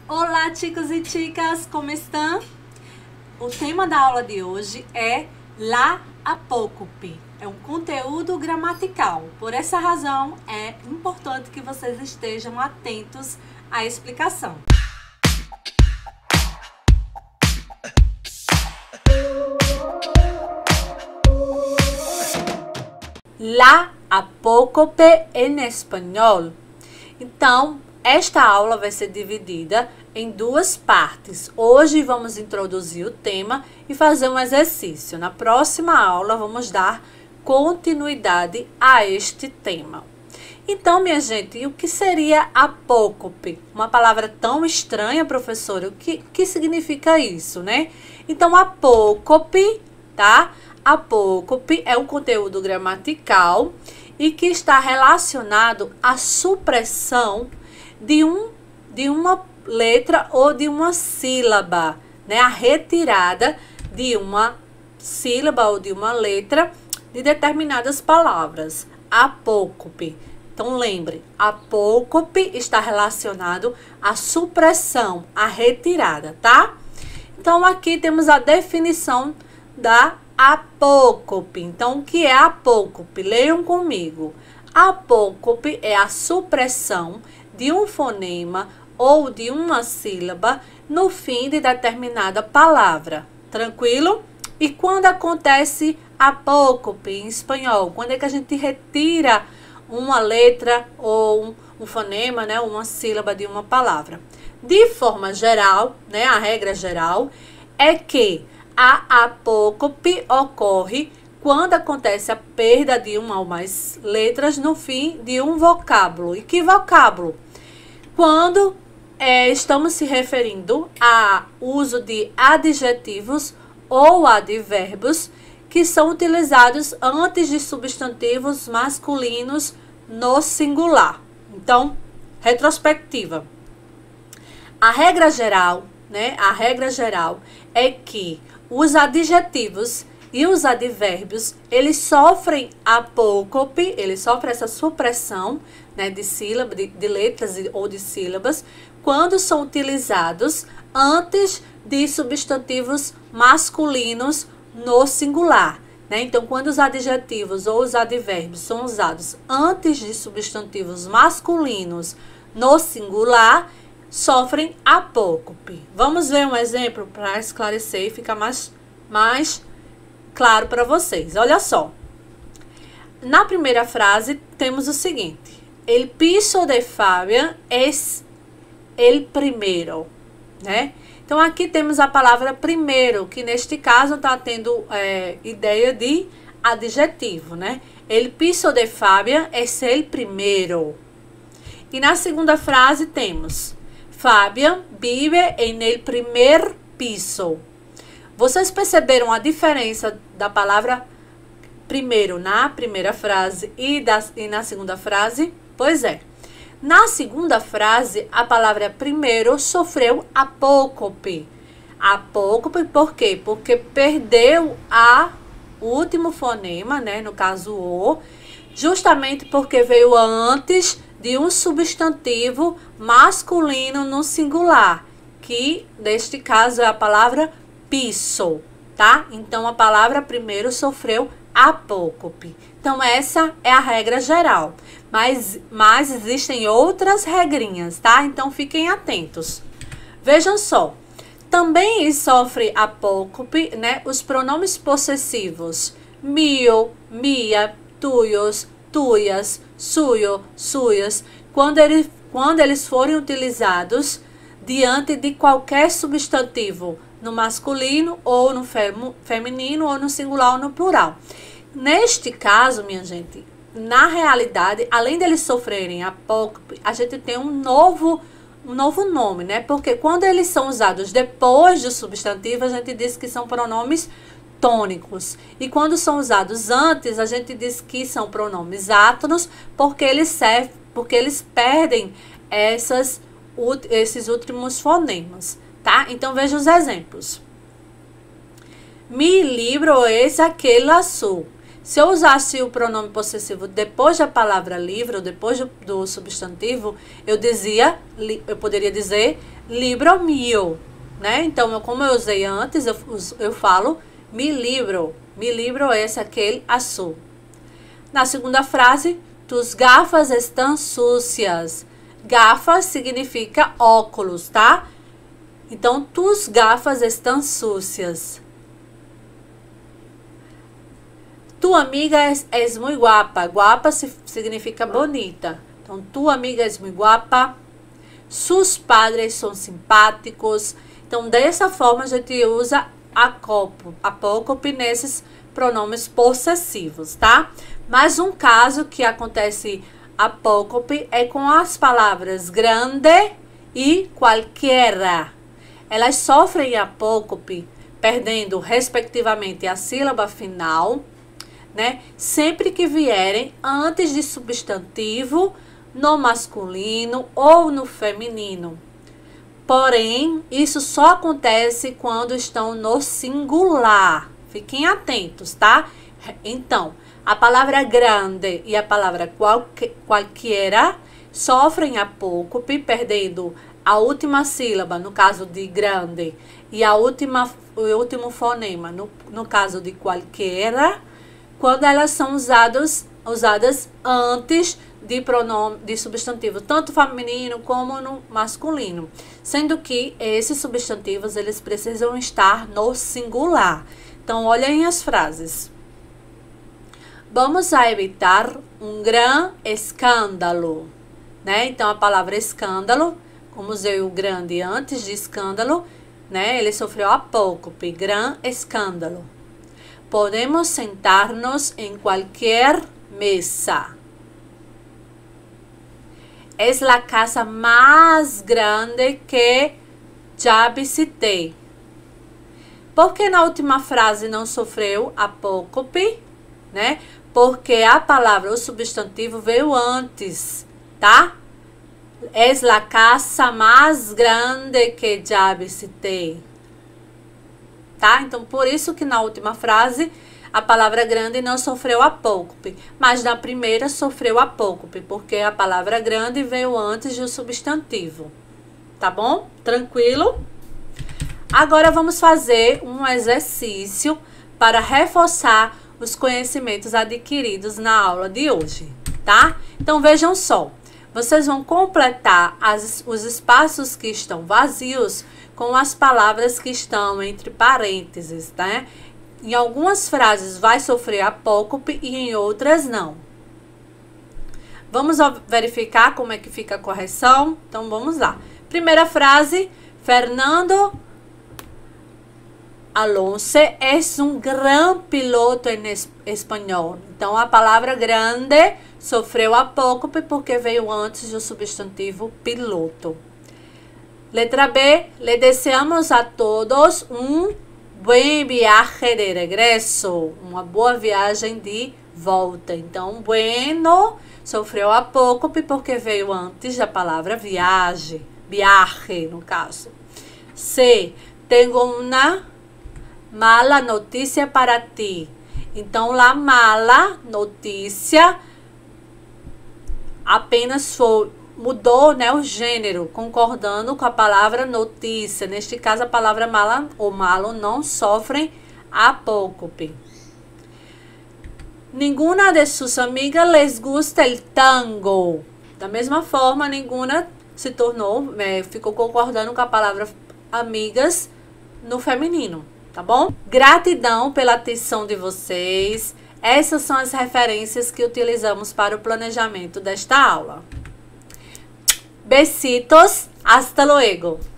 Olá, chicos e chicas, como estão? O tema da aula de hoje é la apócope. É um conteúdo gramatical. Por essa razão, é importante que vocês estejam atentos à explicação. La apócope em espanhol. Então, esta aula vai ser dividida em duas partes. Hoje vamos introduzir o tema e fazer um exercício. Na próxima aula vamos dar continuidade a este tema. Então, minha gente, o que seria apócope? Uma palavra tão estranha, professora. O que significa isso, né? Então, apócope, tá? Apócope é um conteúdo gramatical e que está relacionado à supressão de uma letra ou de uma sílaba, né? A retirada de uma sílaba ou de uma letra de determinadas palavras. Apócope. Então, lembre, apócope está relacionado à supressão, à retirada, tá? Então, aqui temos a definição da apócope. Então, o que é apócope? Leiam comigo. Apócope é a supressão de um fonema ou de uma sílaba no fim de determinada palavra. Tranquilo? E quando acontece apócope em espanhol? Quando é que a gente retira uma letra ou um fonema, né, uma sílaba de uma palavra? De forma geral, né, a regra geral é que a apócope ocorre quando acontece a perda de uma ou mais letras no fim de um vocábulo. E que vocábulo? Quando estamos se referindo ao uso de adjetivos ou advérbios que são utilizados antes de substantivos masculinos no singular. Então, retrospectiva. A regra geral, né? A regra geral é que os adjetivos e os advérbios, eles sofrem apócope, eles sofrem essa supressão, né, de sílabas, de letras ou de sílabas, quando são utilizados antes de substantivos masculinos no singular, né? Então, quando os adjetivos ou os advérbios são usados antes de substantivos masculinos no singular, sofrem apócope. Vamos ver um exemplo para esclarecer e ficar mais claro para vocês. Olha só. Na primeira frase temos o seguinte: El piso de Fabián es el primero, né? Então, aqui temos a palavra primeiro, que neste caso está tendo ideia de adjetivo, né? El piso de Fabián es el primero. E na segunda frase temos Fabián vive en el primer piso. Vocês perceberam a diferença da palavra primeiro na primeira frase e na segunda frase? Pois é. Na segunda frase, a palavra primeiro sofreu apócope. Apócope por quê? Porque perdeu o último fonema, né? No caso o, justamente porque veio antes de um substantivo masculino no singular, que neste caso é a palavra piso, tá? Então, a palavra primeiro sofreu apócope. Então, essa é a regra geral. Mas existem outras regrinhas, tá? Então, fiquem atentos. Vejam só. Também sofre apócope, né, os pronomes possessivos mio, mia, tuyos, tuyas, suyo, suyas, quando eles forem utilizados diante de qualquer substantivo, no masculino ou no feminino ou no singular ou no plural. Neste caso, minha gente, na realidade, além deles sofrerem apócope, a gente tem um novo nome, né? Porque quando eles são usados depois do substantivo, a gente diz que são pronomes tônicos. E quando são usados antes, a gente diz que são pronomes átonos, porque eles perdem esses últimos fonemas, tá? Então, veja os exemplos. Mi libro es aquel azul. Se eu usasse o pronome possessivo depois da palavra livro, depois do substantivo, eu poderia dizer libro mío, né? Então, como eu usei antes, eu falo mi libro. Mi libro é aquele azul. Na segunda frase, tus gafas estão sucias. Gafas significa óculos, tá? Então, tus gafas estão sucias. Tu amiga es muy guapa. Guapa significa bonita. Então, tu amiga es muy guapa. Sus padres são simpáticos. Então, dessa forma, a gente usa apócope nesses pronomes possessivos, tá? Mas um caso que acontece apócope é com as palavras grande e qualquer. Elas sofrem apócope, perdendo, respectivamente, a sílaba final, né? Sempre que vierem antes de substantivo, no masculino ou no feminino. Porém, isso só acontece quando estão no singular. Fiquem atentos, tá? Então, a palavra grande e a palavra qualquer sofrem apócope, perdendo a última sílaba, no caso de grande, e o último fonema, no caso de qualquer, quando elas são usadas antes de pronome de substantivo, tanto feminino como no masculino, sendo que esses substantivos eles precisam estar no singular. Então, olhem as frases. Vamos a evitar um gran escândalo, né? Então, a palavra escândalo, como usei o grande antes de escândalo, né? Ele sofreu apócope, gran escândalo. Podemos sentar-nos em qualquer mesa. Es la casa más grande que já visitei. Por que na última frase não sofreu apócope, né? Porque a palavra, o substantivo veio antes, tá? Es la casa más grande que já visitei. Tá? Então, por isso que na última frase a palavra grande não sofreu apócope, mas na primeira sofreu apócope, porque a palavra grande veio antes do substantivo. Tá bom? Tranquilo? Agora vamos fazer um exercício para reforçar os conhecimentos adquiridos na aula de hoje, tá? Então, vejam só. Vocês vão completar os espaços que estão vazios com as palavras que estão entre parênteses, né? Em algumas frases vai sofrer apócope e em outras não. Vamos verificar como é que fica a correção? Então, vamos lá. Primeira frase, Fernando Alonso é um gran piloto em espanhol. Então, a palavra grande sofreu apócope porque veio antes do substantivo piloto. Letra B, le deseamos a todos um buen viaje de regreso, uma boa viagem de volta. Então, bueno sofreu apócope porque veio antes da palavra viagem, viaje no caso. C, tengo una mala notícia para ti. Então, la mala notícia apenas mudou, né, o gênero, concordando com a palavra notícia. Neste caso, a palavra mala ou malo não sofrem apócope. Ninguna de suas amigas les gusta el tango. Da mesma forma, nenhuma se tornou, ficou concordando com a palavra amigas no feminino, tá bom? Gratidão pela atenção de vocês. Essas são as referências que utilizamos para o planejamento desta aula. Besitos, hasta luego.